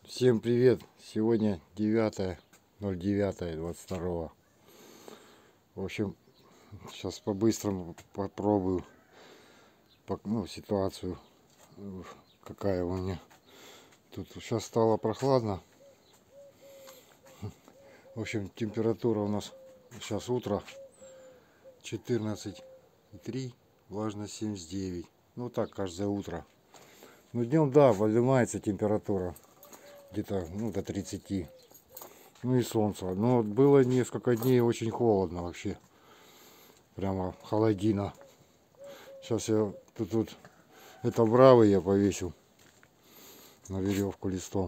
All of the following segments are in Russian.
Всем привет! Сегодня 9.09.22. В общем, сейчас по-быстрому попробую ситуацию, какая у меня. Тут сейчас стало прохладно. В общем, температура у нас сейчас утро 14,3, влажность 79. Ну так каждое утро. Но днем, да, поднимается температура где-то до 30. Ну и солнце. Но вот было несколько дней очень холодно вообще. Прямо холодина. Сейчас я тут это бравый я повесил на веревку листом.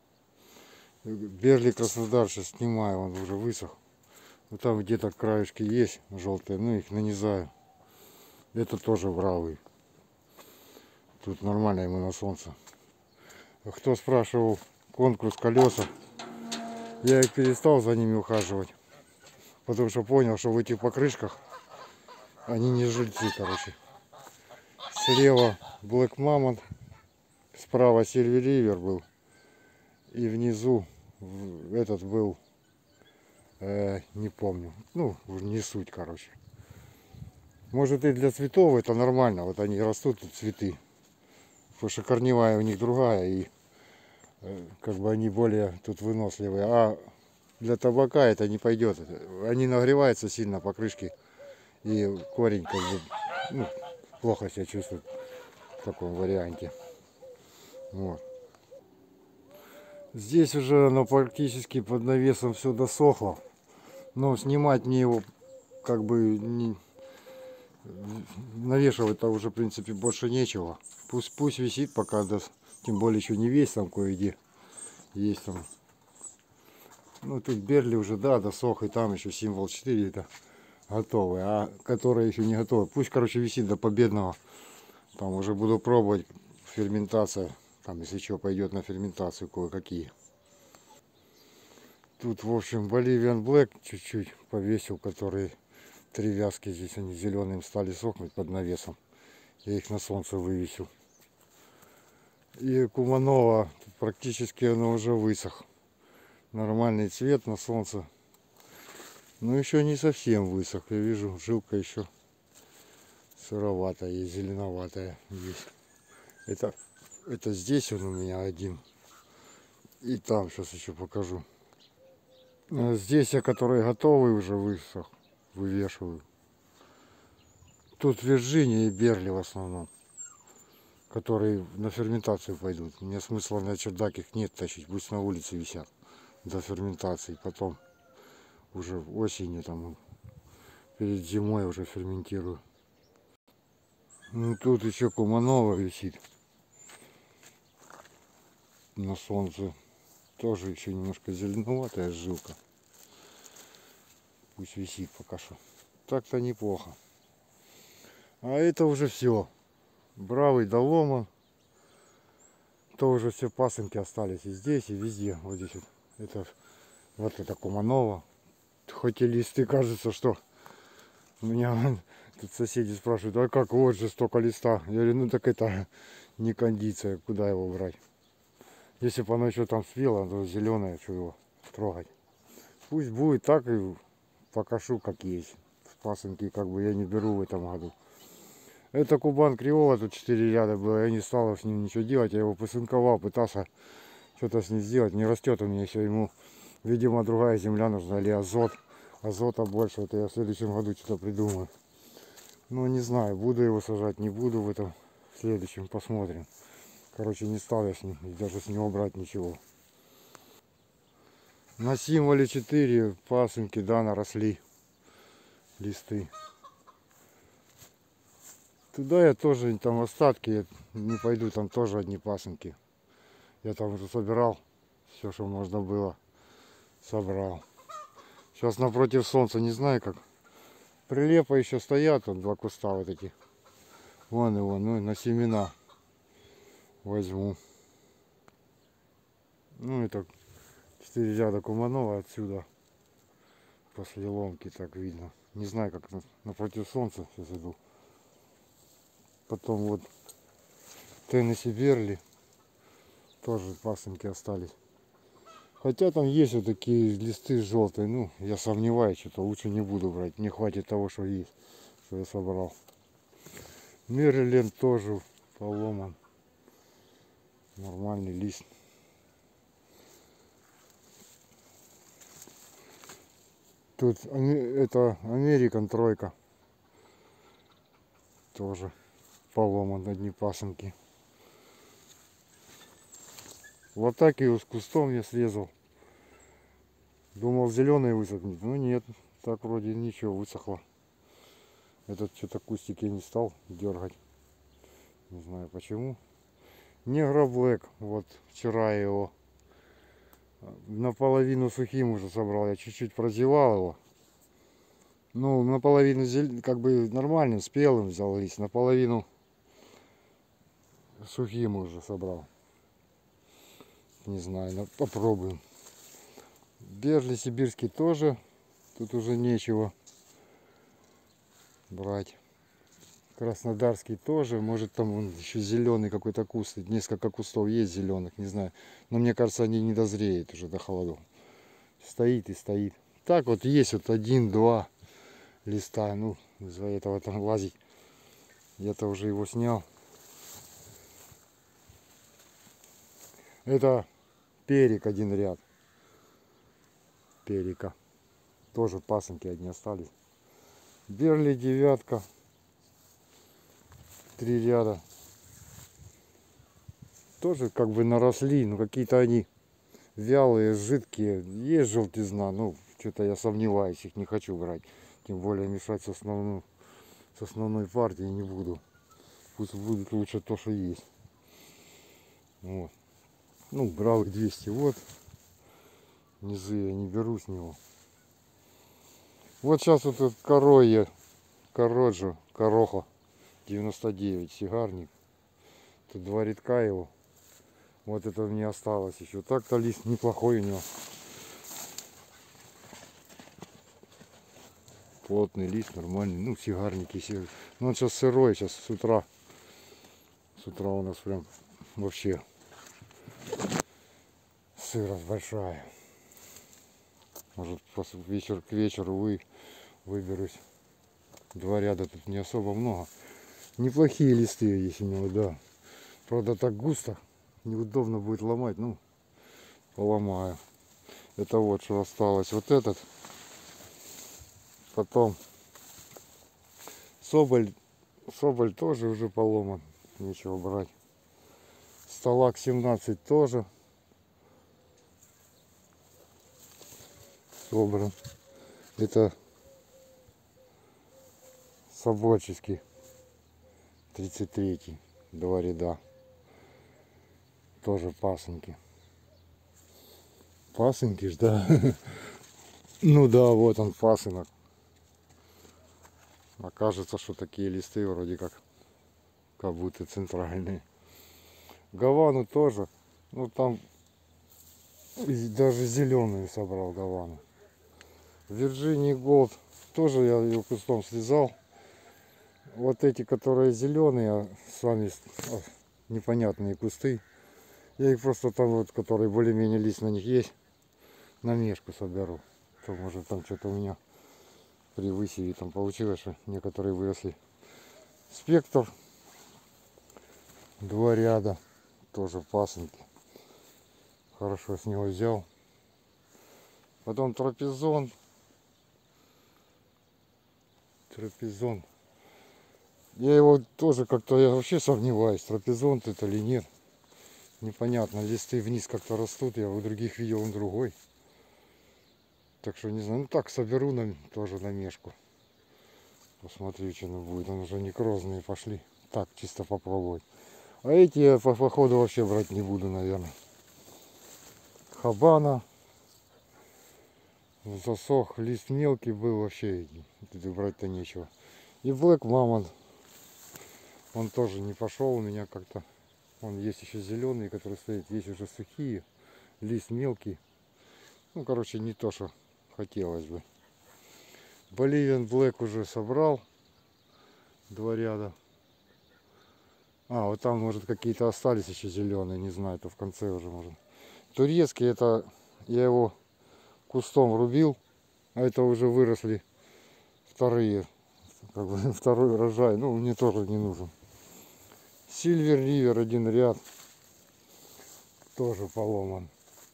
Берли Краснодар сейчас снимаю, он уже высох. Вот там где-то краешки есть желтые, ну их нанизаю. Это тоже бравый. Тут нормально ему на солнце. Кто спрашивал конкурс колеса, я их перестал за ними ухаживать. Потому что понял, что в этих покрышках они не жильцы, короче. Слева Black Mammoth, справа Silver River был. И внизу этот был, не помню. Ну, не суть, короче. Может и для цветов это нормально. Вот они растут, тут цветы. Потому что корневая у них другая. И как бы они более тут выносливые. А для табака это не пойдет. Они нагреваются сильно покрышки. И корень как бы плохо себя чувствует в таком варианте. Вот. Здесь уже оно практически под навесом все досохло. Но снимать мне его как бы не навешивать-то уже в принципе больше нечего. Пусть висит пока даст. Тем более еще не весь там кое-где. Есть там. Ну тут Берли уже, да, досох. И там еще символ 4 это готовый. А который еще не готовый. Пусть, короче, висит до победного. Там уже буду пробовать ферментация. Там, если что, пойдет на ферментацию кое-какие. Тут, в общем, Bolivian Black чуть-чуть повесил, которые 3 вязки здесь, они зеленым стали сохнуть под навесом. Я их на солнце вывесил. И Куманова, практически оно уже высох. Нормальный цвет на солнце. Но еще не совсем высох. Я вижу, жилка еще сыроватая и зеленоватая есть. Это здесь он у меня один. И там сейчас еще покажу. А здесь я, который готовый уже высох, вывешиваю. Тут Вирджиния и Берли в основном, которые на ферментацию пойдут. Мне смысла на чердак их нет тащить, пусть на улице висят до ферментации. Потом уже осенью, там, перед зимой уже ферментирую. Ну, тут еще Куманова висит на солнце. Тоже еще немножко зеленоватая жилка. Пусть висит пока что. Так-то неплохо. А это уже все. Бравый до лома. То уже все пасынки остались и здесь, и везде. Вот здесь вот это Куманова. Хоть и листы, кажется, что у меня тут соседи спрашивают, а как вот же столько листа? Я говорю, ну так это не кондиция, куда его брать? Если бы оно еще там спело, то зеленое, что его трогать. Пусть будет так, и покажу как есть. Пасынки как бы я не беру в этом году. Это Кубан Криола, тут 4 ряда было, я не стал с ним ничего делать, я его посынковал, пытался что-то с ним сделать, не растет у меня еще, ему, видимо, другая земля нужна, или азот, азота больше, это я в следующем году что-то придумаю. Ну, не знаю, буду его сажать, не буду в этом, в следующем, посмотрим. Короче, не стал я с ним, даже с него брать ничего. На символе 4 пасынки, да, наросли листы. Туда я тоже, там остатки, я не пойду, там тоже одни пасынки. Я там уже собирал все, что можно было, собрал. Сейчас напротив солнца, не знаю как. Прилепа еще стоят, вот 2 куста вот эти. Вон его, ну на семена возьму. Ну это 4 ряда Куманова отсюда. После ломки так видно. Не знаю как напротив солнца сейчас иду. Потом вот Теннесси Берли. Тоже пасынки остались. Хотя там есть вот такие листы желтые. Ну, я сомневаюсь, что лучше не буду брать. Мне хватит того, что есть, что я собрал. Мэриленд тоже поломан. Нормальный лист. Тут это Американ тройка. Тоже поломан, одни пасынки. Вот так и с кустом я срезал. Думал зеленый высохнет. Ну нет, так вроде ничего, высохло. Этот что-то кустик я не стал дергать. Не знаю почему. Негра Блэк. Вот вчера я его наполовину сухим уже собрал. Я чуть-чуть прозевал его. Ну, наполовину как бы нормальным, спелым взял лист. Наполовину сухим уже собрал. Не знаю, попробуем. Бежли сибирский тоже. Тут уже нечего брать. Краснодарский тоже. Может там вон еще зеленый какой-то куст. Несколько кустов есть зеленых, не знаю. Но мне кажется, они не дозреют уже до холодов. Стоит и стоит. Так вот есть вот 1-2 листа. Ну, из-за этого там лазить. Я-то уже его снял. Это перик один ряд. Перика. Тоже пасынки одни остались. Берли 9. 3 ряда. Тоже как бы наросли, но какие-то они вялые, жидкие. Есть желтизна, ну что-то я сомневаюсь, их не хочу брать. Тем более мешать с основной партией не буду. Пусть будет лучше то, что есть. Вот. Ну, брал их 200. Вот. Низы я не беру с него. Вот сейчас вот этот Короха 99 сигарник. Тут 2 рядка его. Вот это мне осталось еще. Так-то лист неплохой у него. Плотный лист, нормальный. Ну, сигарники. Ну, он сейчас сырой, сейчас с утра. С утра у нас прям вообще сырость большая. Может, к вечеру выберусь. 2 ряда тут не особо много. Неплохие листы есть у него, да. Правда, так густо. Неудобно будет ломать. Ну, поломаю. Это вот что осталось. Вот этот. Потом Соболь тоже уже поломан. Нечего брать. Сталак 17 тоже собран. Это Собольческий 33, 2 ряда. Тоже пасынки. Пасынки ж, да. Ну да, вот он пасынок. Окажется, что такие листы вроде как будто центральные. Гавану тоже. Ну там даже зеленую собрал гавану. Virginia Gold тоже я ее кустом срезал. Вот эти, которые зеленые, сами непонятные кусты. Я их просто там вот, которые более-менее лист на них есть, на мешку соберу. То может там что-то у меня при высеве там получилось, что некоторые выросли. Спектр 2 ряда, тоже пасынки. Хорошо с него взял. Потом трапезон. Я его тоже как-то, я вообще сомневаюсь, трапезон это или нет. Непонятно, листы вниз как-то растут, я у других видел, он другой. Так что не знаю, ну так соберу тоже на мешку. Посмотрю, что оно будет. Он уже некрозные пошли. Так, чисто попробовать. А эти я по ходу вообще брать не буду, наверное. Хабана. Засох, лист мелкий был, вообще брать-то нечего. И Black Mammoth. Он тоже не пошел у меня как-то. Он есть еще зеленые, которые стоят, есть уже сухие. Лист мелкий. Ну, короче, не то, что хотелось бы. Bolivian Black уже собрал. 2 ряда. А, вот там, может, какие-то остались еще зеленые, не знаю, это в конце уже может. Турецкий, это я его кустом рубил, а это уже выросли вторые, как бы второй урожай. Ну, мне тоже не нужен. Сильвер Ривер один ряд тоже поломан.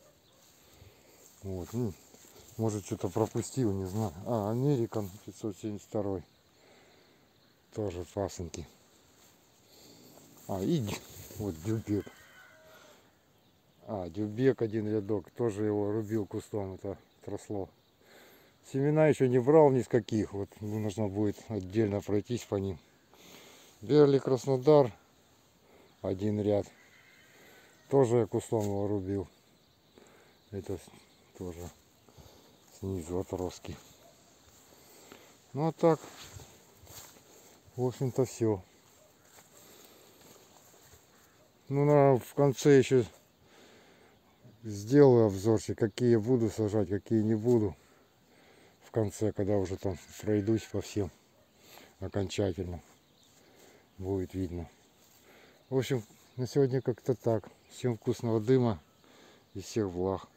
Вот, ну, может, что-то пропустил, не знаю. А, Американ 572 тоже пасынки. А, и вот Дюбек. А, Дюбек один рядок, тоже его рубил кустом, это отросло. Семена еще не брал ни с каких, вот нужно будет отдельно пройтись по ним. Берли Краснодар, один ряд, тоже я кустом его рубил. Это тоже снизу отростки. Ну а так, в общем-то, все. Ну, в конце еще сделаю обзорчик, какие буду сажать, какие не буду. В конце, когда уже там пройдусь по всем окончательно, будет видно. В общем, на сегодня как-то так. Всем вкусного дыма и всех благ.